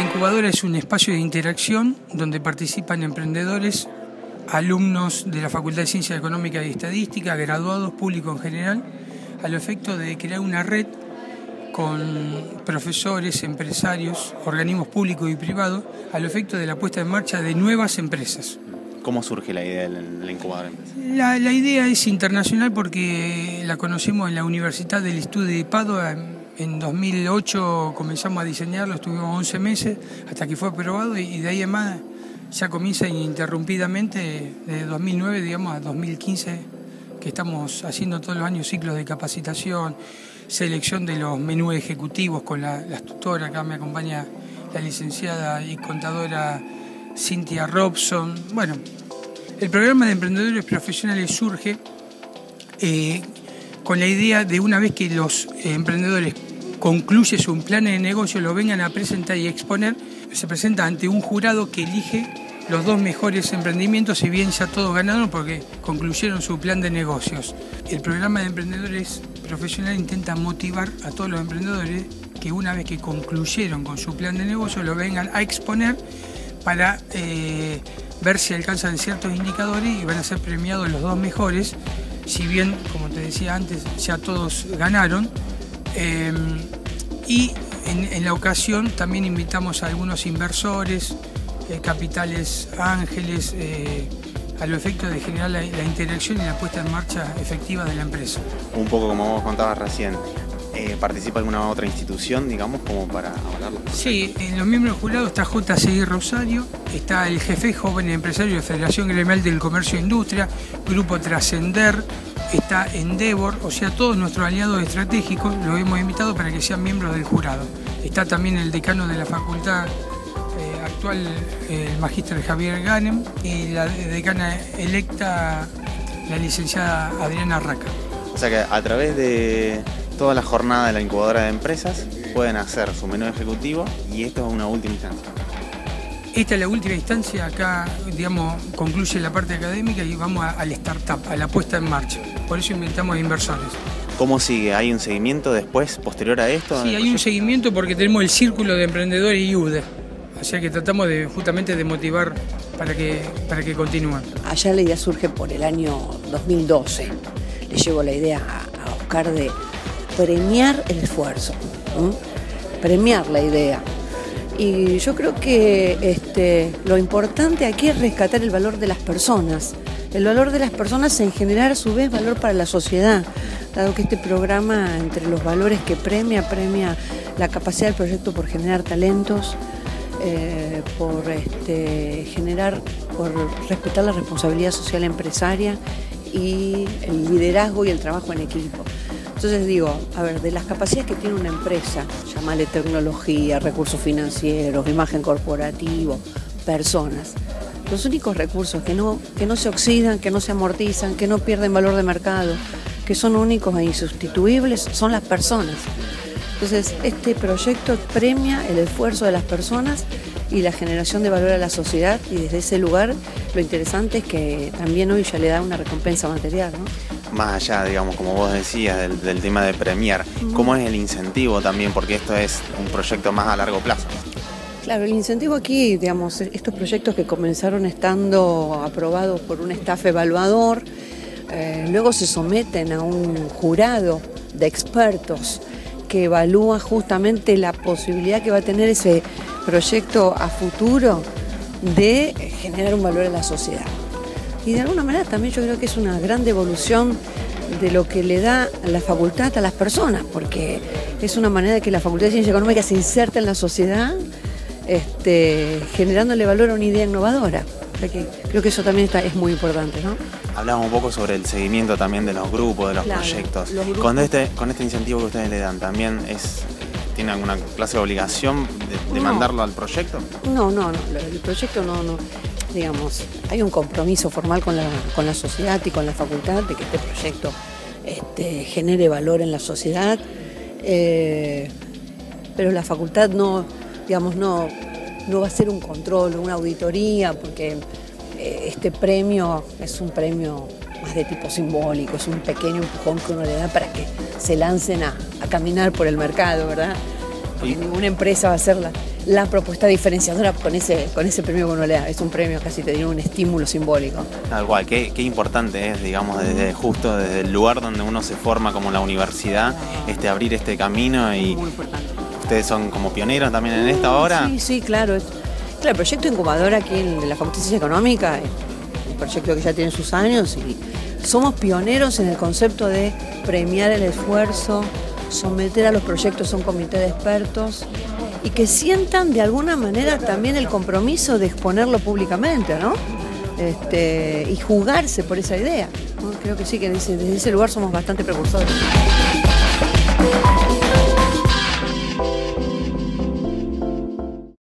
incubadora es un espacio de interacción donde participan emprendedores, alumnos de la Facultad de Ciencias Económicas y Estadística, graduados, público en general, a lo efecto de crear una red con profesores, empresarios, organismos públicos y privados, a lo efecto de la puesta en marcha de nuevas empresas. ¿Cómo surge la idea de la incubadora? La idea es internacional porque la conocimos en la Universidad del Estudi di Padova. En 2008 comenzamos a diseñarlo, estuvimos 11 meses hasta que fue aprobado y de ahí en más ya comienza ininterrumpidamente desde 2009, digamos, a 2015, que estamos haciendo todos los años ciclos de capacitación, selección de los menús ejecutivos con las tutoras. Acá me acompaña la licenciada y contadora Cynthia Robson. Bueno, el programa de emprendedores profesionales surge con la idea de, una vez que los emprendedores concluyen su plan de negocio, lo vengan a presentar y exponer, se presenta ante un jurado que elige los 2 mejores emprendimientos, si bien ya todos ganaron porque concluyeron su plan de negocios. El programa de emprendedores profesionales intenta motivar a todos los emprendedores que una vez que concluyeron con su plan de negocio lo vengan a exponer para ver si alcanzan ciertos indicadores y van a ser premiados los 2 mejores. Si bien, como te decía antes, ya todos ganaron. Y en la ocasión también invitamos a algunos inversores, capitales ángeles, a lo efecto de generar la interacción y la puesta en marcha efectiva de la empresa. Un poco como vos contabas recién, ¿participa alguna otra institución, digamos, como para hablarlo? Sí, en los miembros del jurado está JCI Rosario, está el jefe joven empresario de Federación Gremial del Comercio e Industria, Grupo Trascender, está Endeavor, o sea, todos nuestros aliados estratégicos los hemos invitado para que sean miembros del jurado. Está también el decano de la facultad actual, el magíster Javier Ganem, y la decana electa, la licenciada Adriana Raca. O sea que a través de toda la jornada de la incubadora de empresas pueden hacer su menú ejecutivo y esto es una última instancia. Esta es la última instancia, acá, digamos, concluye la parte académica y vamos al startup, a la puesta en marcha. Por eso invitamos a inversores. ¿Cómo sigue? ¿Hay un seguimiento después, posterior a esto? Sí, hay un seguimiento porque tenemos el círculo de emprendedores IUDE. O sea que tratamos justamente de motivar para que continúen. Allá la idea surge por el año 2012. Le llevo la idea a Oscar de premiar el esfuerzo, premiar la idea. Y yo creo que lo importante aquí es rescatar el valor de las personas. El valor de las personas en generar a su vez valor para la sociedad, dado que este programa, entre los valores que premia la capacidad del proyecto por generar talentos, por respetar la responsabilidad social empresaria y el liderazgo y el trabajo en equipo. Entonces digo, a ver, de las capacidades que tiene una empresa, llámale tecnología, recursos financieros, imagen corporativo, personas, los únicos recursos que no se oxidan, que no se amortizan, que no pierden valor de mercado, que son únicos e insustituibles, son las personas. Entonces, este proyecto premia el esfuerzo de las personas y la generación de valor a la sociedad, y desde ese lugar lo interesante es que también hoy ya le da una recompensa material, ¿no? Más allá, digamos, como vos decías, del tema de premiar, ¿cómo es el incentivo también? Porque esto es un proyecto más a largo plazo. Claro, el incentivo aquí, digamos, estos proyectos que comenzaron estando aprobados por un staff evaluador, luego se someten a un jurado de expertos que evalúa justamente la posibilidad que va a tener ese proyecto a futuro de generar un valor a la sociedad. Y de alguna manera también yo creo que es una gran devolución de lo que le da la facultad a las personas, porque es una manera de que la Facultad de Ciencias Económicas se inserte en la sociedad, generándole valor a una idea innovadora. O sea que creo que eso también es muy importante, ¿no? Hablamos un poco sobre el seguimiento también de los grupos, de los proyectos. Los grupos. Con este incentivo que ustedes le dan, ¿también tiene alguna clase de obligación de mandarlo al proyecto? No, el proyecto no. Digamos, hay un compromiso formal con la sociedad y con la facultad de que este proyecto genere valor en la sociedad, pero la facultad no va a hacer un control o una auditoría, porque este premio es un premio más de tipo simbólico, es un pequeño empujón que uno le da para que se lancen a caminar por el mercado, ¿verdad? Porque ninguna empresa va a hacer la propuesta diferenciadora con ese premio que uno le da. Es un premio, casi te digo, un estímulo simbólico. Tal cual, qué importante es, digamos, justo desde el lugar donde uno se forma como la universidad, abrir este camino. Y muy importante. ¿Ustedes son como pioneros también en esta hora? Sí, claro. Claro, el proyecto incubador aquí en la Facultad de Ciencia Económica es un proyecto que ya tiene sus años y somos pioneros en el concepto de premiar el esfuerzo, someter a los proyectos a un comité de expertos y que sientan de alguna manera también el compromiso de exponerlo públicamente, ¿no? Y jugarse por esa idea, ¿no? Creo que sí, que desde ese lugar somos bastante precursores.